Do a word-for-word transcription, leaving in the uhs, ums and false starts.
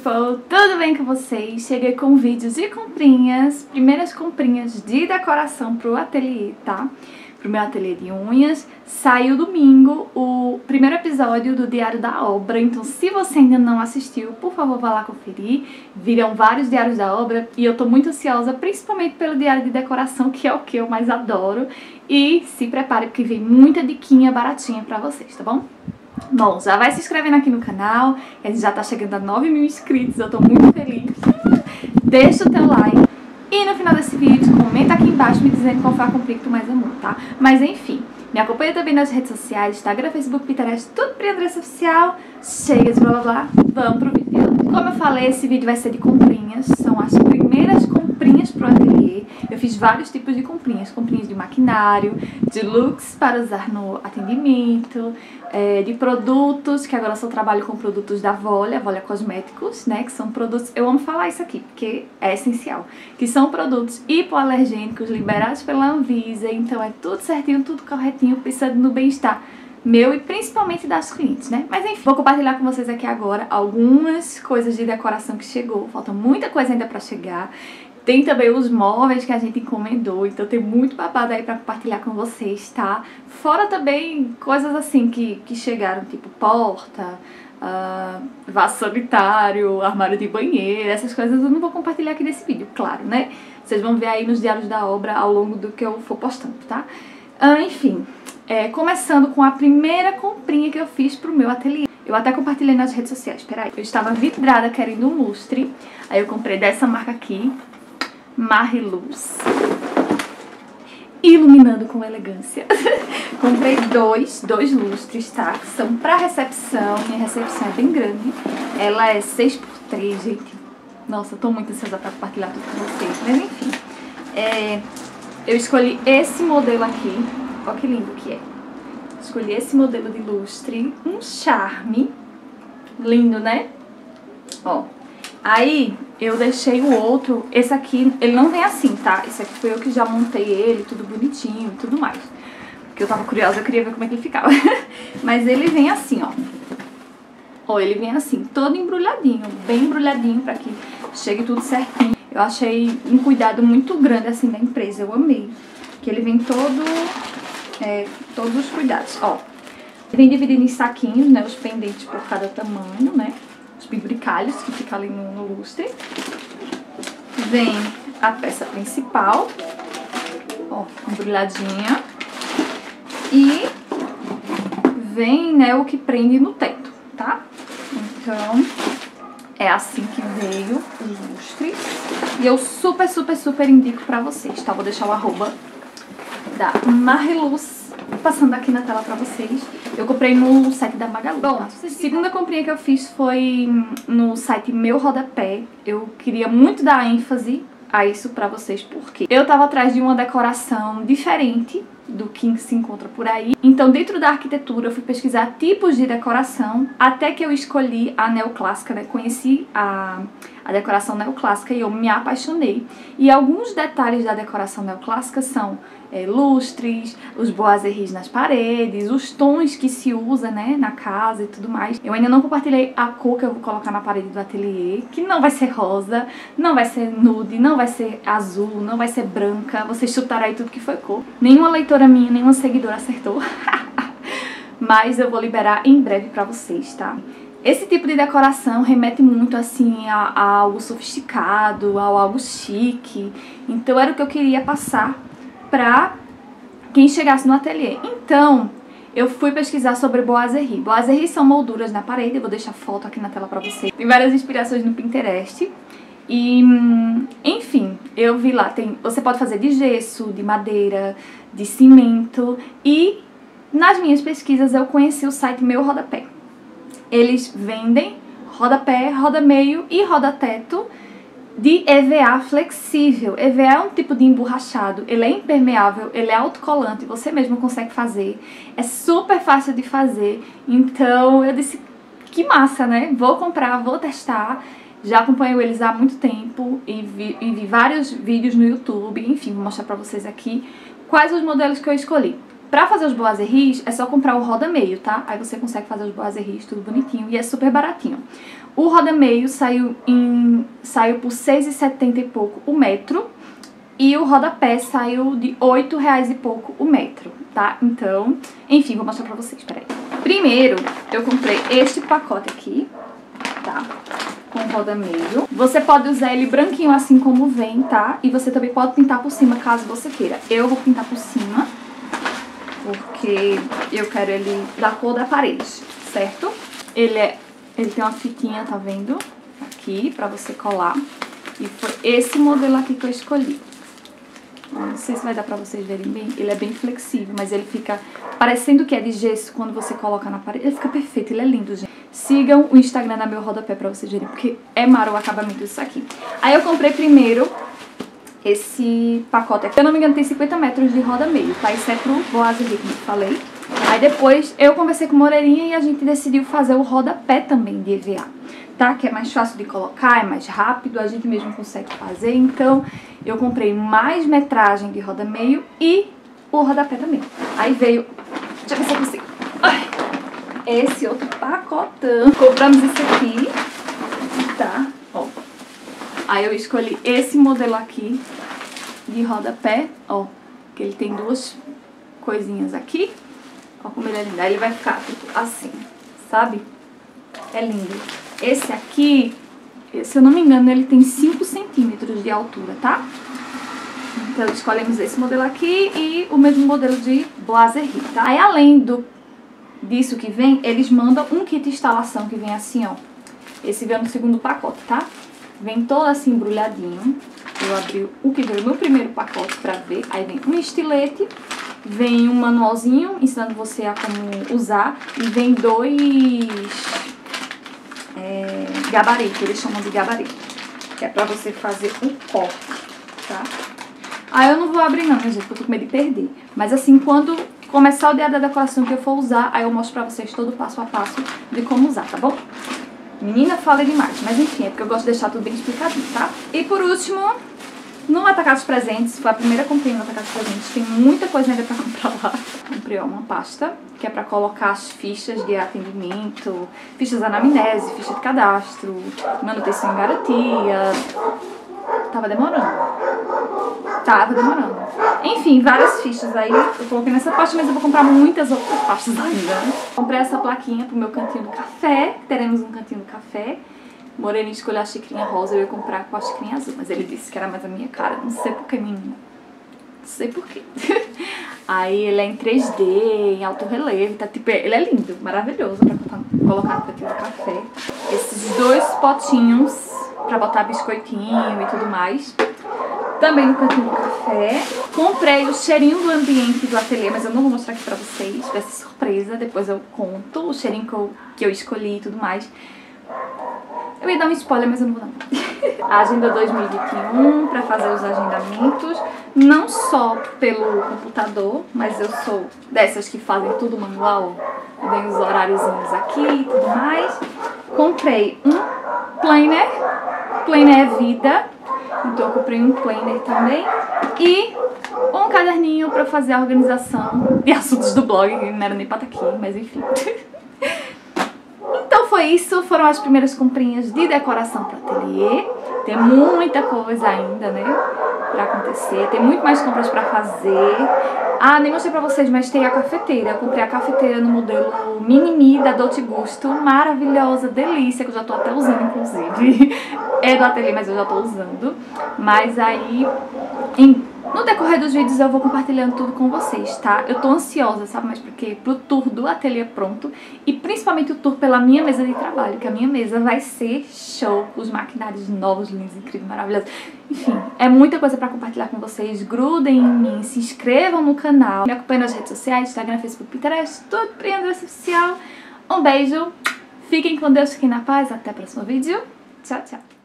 people! Tudo bem com vocês? Cheguei com vídeos de comprinhas, primeiras comprinhas de decoração pro ateliê, tá? Pro meu ateliê de unhas. Saiu domingo o primeiro episódio do Diário da Obra, então se você ainda não assistiu, por favor vá lá conferir. Viram vários diários da obra e eu tô muito ansiosa, principalmente pelo diário de decoração, que é o que eu mais adoro. E se prepare porque vem muita diquinha baratinha pra vocês, tá bom? Bom, já vai se inscrevendo aqui no canal, a gente já tá chegando a nove mil inscritos, eu tô muito feliz. Deixa o teu like e no final desse vídeo comenta aqui embaixo me dizendo qual foi a comprinha que tu mais amou, tá? Mas enfim, me acompanha também nas redes sociais, Instagram, Facebook, Pinterest, tudo Pri Andressa Oficial. Chega de blá blá blá, vamos pro vídeo. Como eu falei, esse vídeo vai ser de comprinhas, são as primeiras comprinhas pro ateliê. Eu fiz vários tipos de comprinhas, comprinhas de maquinário, de looks para usar no atendimento, é, de produtos, que agora eu só trabalho com produtos da Volia, Volia Cosméticos, né, que são produtos, eu amo falar isso aqui, porque é essencial, que são produtos hipoalergênicos liberados pela Anvisa, então é tudo certinho, tudo corretinho, pensando no bem-estar meu e principalmente das clientes, né? Mas enfim, vou compartilhar com vocês aqui agora algumas coisas de decoração que chegou, falta muita coisa ainda pra chegar. Tem também os móveis que a gente encomendou, então tem muito babado aí pra compartilhar com vocês, tá? Fora também coisas assim que, que chegaram, tipo porta, uh, vaso sanitário, armário de banheiro, essas coisas eu não vou compartilhar aqui nesse vídeo, claro, né? Vocês vão ver aí nos diários da obra ao longo do que eu for postando, tá? Uh, enfim, é, começando com a primeira comprinha que eu fiz pro meu ateliê. Eu até compartilhei nas redes sociais, peraí. Eu estava vidrada querendo um lustre, aí eu comprei dessa marca aqui, Mariluz, iluminando com elegância. Comprei dois, dois lustres, tá? Que são pra recepção, minha recepção é bem grande. Ela é seis por três, gente. Nossa, eu tô muito ansiosa pra compartilhar tudo com vocês. Mas enfim, é, eu escolhi esse modelo aqui. Olha que lindo que é. Escolhi esse modelo de lustre, um charme. Lindo, né? Ó. Aí, eu deixei o outro, esse aqui, ele não vem assim, tá? Esse aqui foi eu que já montei ele, tudo bonitinho e tudo mais. Porque eu tava curiosa, eu queria ver como é que ele ficava. Mas ele vem assim, ó. Ó, ele vem assim, todo embrulhadinho, bem embrulhadinho pra que chegue tudo certinho. Eu achei um cuidado muito grande, assim, da empresa, eu amei. Que ele vem todo, é, todos os cuidados, ó. Vem dividido em saquinhos, né, os pendentes por cada tamanho, né. Os penduricalhos que fica ali no, no lustre. Vem a peça principal, ó, embrulhadinha. E vem, né, o que prende no teto, tá? Então, é assim que veio os lustres. E eu super, super, super indico pra vocês, tá? Vou deixar o arroba da Mariluz passando aqui na tela pra vocês. Eu comprei no site da Magalu. Bom, a segunda comprinha que eu fiz foi no site Meu Rodapé. Eu queria muito dar ênfase a isso pra vocês, porque eu tava atrás de uma decoração diferente do que se encontra por aí. Então, dentro da arquitetura, eu fui pesquisar tipos de decoração, até que eu escolhi a neoclássica, né? Conheci a, a decoração neoclássica e eu me apaixonei. E alguns detalhes da decoração neoclássica são é, lustres, os boiseries nas paredes, os tons que se usa, né, na casa e tudo mais. Eu ainda não compartilhei a cor que eu vou colocar na parede do ateliê, que não vai ser rosa, não vai ser nude, não vai ser azul, não vai ser branca. Vocês chutaram aí tudo que foi cor. Nenhuma leitora minha, nenhuma seguidora acertou. Mas eu vou liberar em breve pra vocês, tá? Esse tipo de decoração remete muito, assim, a, a algo sofisticado, a algo chique. Então era o que eu queria passar pra quem chegasse no ateliê. Então, eu fui pesquisar sobre boiserie. Boiserie são molduras na parede, eu vou deixar foto aqui na tela pra vocês. Tem várias inspirações no Pinterest. E, enfim, eu vi lá, tem, você pode fazer de gesso, de madeira, de cimento. E nas minhas pesquisas eu conheci o site Meu Rodapé. Eles vendem rodapé, roda-meio e roda-teto de E V A flexível. E V A é um tipo de emborrachado, ele é impermeável, ele é autocolante, você mesmo consegue fazer. É super fácil de fazer, então eu disse, que massa, né? Vou comprar, vou testar. Já acompanho eles há muito tempo e vi, e vi vários vídeos no YouTube, enfim, vou mostrar pra vocês aqui quais os modelos que eu escolhi. Pra fazer os boiseries, é só comprar o roda meio, tá? Aí você consegue fazer os boiseries tudo bonitinho e é super baratinho. O roda meio saiu, em, saiu por seis reais e setenta e pouco o metro. E o rodapé saiu de oito reais e pouco o metro, tá? Então, enfim, vou mostrar pra vocês, peraí. Primeiro, eu comprei este pacote aqui, tá? Com roda meio. Você pode usar ele branquinho assim como vem, tá? E você também pode pintar por cima, caso você queira. Eu vou pintar por cima, porque eu quero ele da cor da parede, certo? Ele, é, ele tem uma fitinha, tá vendo? Aqui, pra você colar. E foi esse modelo aqui que eu escolhi. Não sei se vai dar pra vocês verem bem. Ele é bem flexível, mas ele fica parecendo que é de gesso quando você coloca na parede. Ele fica perfeito, ele é lindo, gente. Sigam o Instagram da Meu Rodapé pra vocês verem, porque é mara o acabamento disso aqui. Aí eu comprei primeiro esse pacote aqui. Se eu não me engano, tem cinquenta metros de roda meio, tá? Isso é pro boiserie, como eu falei. Aí depois eu conversei com o Moreirinha e a gente decidiu fazer o rodapé também de E V A, tá? Que é mais fácil de colocar, é mais rápido, a gente mesmo consegue fazer. Então eu comprei mais metragem de roda meio e o rodapé também. Aí veio, deixa eu ver se eu consigo, ai, esse outro pacotão. Compramos esse aqui, tá? Ó. Aí eu escolhi esse modelo aqui de rodapé, ó, que ele tem duas coisinhas aqui. Ó como ele é lindo. Aí ele vai ficar tipo assim, sabe? É lindo. Esse aqui, se eu não me engano, ele tem cinco centímetros de altura, tá? Então escolhemos esse modelo aqui e o mesmo modelo de boiserie, tá? Aí além do, disso que vem, eles mandam um kit de instalação que vem assim, ó. Esse veio no segundo pacote, tá? Vem todo assim embrulhadinho. Eu abri o que veio no primeiro pacote pra ver. Aí vem um estilete, vem um manualzinho ensinando você a como usar. E vem dois é, gabaritos, eles chamam de gabarito. Que é pra você fazer um corte, tá? Aí eu não vou abrir não, minha gente, porque eu tô com medo de perder. Mas assim, quando começar o dia da decoração que eu for usar, aí eu mostro pra vocês todo o passo a passo de como usar, tá bom? Menina, fala demais, mas enfim, é porque eu gosto de deixar tudo bem explicadinho, tá? E por último, no Atacado dos Presentes, foi a primeira comprinha no Atacado dos Presentes, tem muita coisa ainda pra comprar lá. Comprei ó, uma pasta, que é pra colocar as fichas de atendimento, fichas de anamnese, ficha de cadastro, manutenção em garantia. Tava demorando. Tava demorando. Enfim, várias fichas aí eu coloquei nessa pasta, mas eu vou comprar muitas outras pastas ainda. Comprei essa plaquinha pro meu cantinho do café. Teremos um cantinho do café. Moreirinho escolheu a xicrinha rosa, eu ia comprar com a xicrinha azul, mas ele disse que era mais a minha cara. Não sei por que, menina. Não sei por quê. Aí ele é em três D, em alto relevo, tá? Tipo, ele é lindo, maravilhoso pra colocar no cantinho do café. Esses dois potinhos pra botar biscoitinho e tudo mais. Também no cantinho do café. Comprei o cheirinho do ambiente do ateliê, mas eu não vou mostrar aqui pra vocês. Vai ser surpresa, depois eu conto o cheirinho que eu, que eu escolhi e tudo mais. Eu ia dar um spoiler, mas eu não vou dar. A Agenda dois mil e vinte e um pra fazer os agendamentos. Não só pelo computador, mas eu sou dessas que fazem tudo manual. Vem os horáriozinhos aqui e tudo mais. Comprei um planner. Planner Vida. Então eu comprei um planner também. E um caderninho pra fazer a organização de assuntos do blog. Não era nem pra estar aqui, mas enfim. Então foi isso, foram as primeiras comprinhas de decoração para o ateliê. Tem muita coisa ainda, né, pra acontecer. Tem muito mais compras pra fazer. Ah, nem mostrei pra vocês, mas tem a cafeteira. Eu comprei a cafeteira no modelo Mini-Me da Dolce Gusto. Maravilhosa, delícia, que eu já tô até usando, inclusive. É do ateliê, mas eu já tô usando. Mas aí, em... no decorrer dos vídeos eu vou compartilhando tudo com vocês, tá? Eu tô ansiosa, sabe? Mas porque pro tour do ateliê pronto e principalmente o tour pela minha mesa de trabalho, que a minha mesa vai ser show, os maquinários novos, lindos, incríveis, maravilhosos. Enfim, é muita coisa pra compartilhar com vocês. Grudem em mim, se inscrevam no canal, me acompanhem nas redes sociais, Instagram, Facebook, Pinterest, tudo Pri Andressa Oficial. Um beijo, fiquem com Deus, fiquem na paz, até o próximo vídeo. Tchau, tchau.